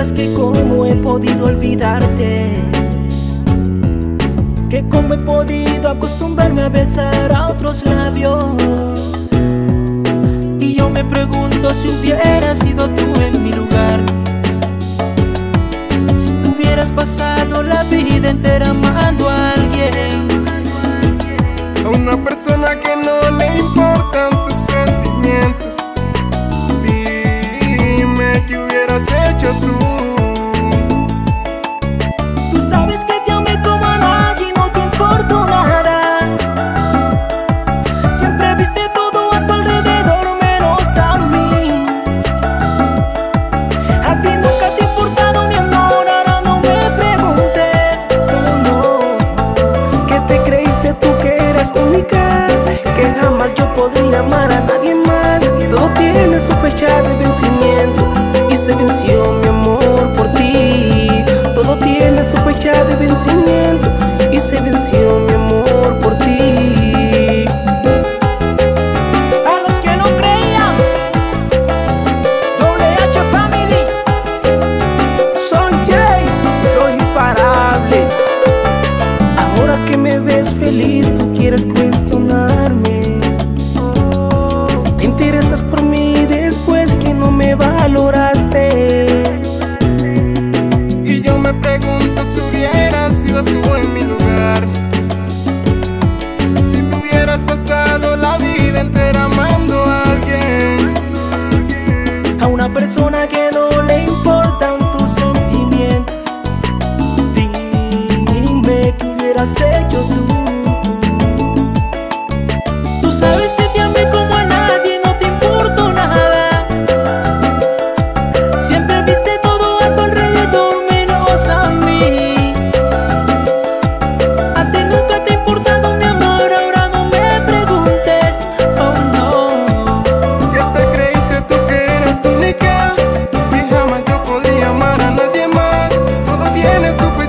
dirás que cómo he podido olvidarte, que cómo he podido acostumbrarme a besar a otros labios. Y yo me pregunto si hubieras sido tú en mi lugar, si tú hubieras pasado la vida entera amando a alguien, a una persona que no le importan tus sentimientos. Dime qué hubieras hecho tú. Tú sabes que te amé como a nadie y no te importó nada. Siempre viste todo a tu alrededor menos a mí. A ti nunca te ha importado mi amor, ahora no me preguntes. No, que te creíste tú que eras única, que jamás yo podría amar a nadie más. Todo tiene su fecha de vencimiento y se venció mi amor por ti. Todo tiene su fecha de vencimiento y se venció mi amor por ti. A los que no creían, WH Family, Son Jay, los imparables. Ahora que me ves feliz, tú quieres cuestionarme. Te interesas por mí después que no me valoraste. Y yo me pregunto si hubieras sido tú en mi lugar, si tú hubieras pasado la vida entera amando a alguien, A una persona que no le importan tus sentimientos. Dime qué hubieras hecho tú. Tú sabes que te amé como a nadie, no te importó nada. Siempre viste todo a tu alrededor menos a mí. A ti nunca te ha importado mi amor, ahora no me preguntes. Oh no, que te creíste tú que eras única, y jamás yo podría amar a nadie más. Todo tiene su fecha